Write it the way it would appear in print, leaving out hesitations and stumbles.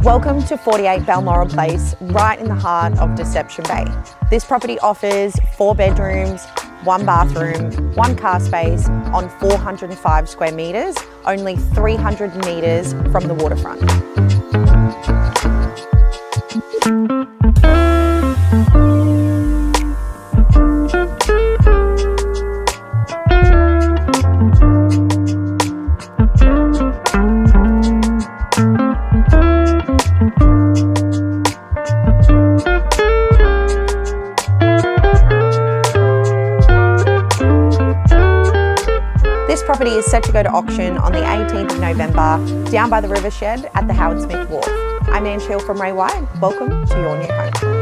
Welcome to 48 Balmoral Place, right in the heart of Deception Bay. This property offers 4 bedrooms, 1 bathroom, 1 car space on 405 square metres, only 300 metres from the waterfront. This property is set to go to auction on the 18th of November down by the river shed at the Howard Smith Wharf. I'm Anne Shield from Ray White. Welcome to your new home.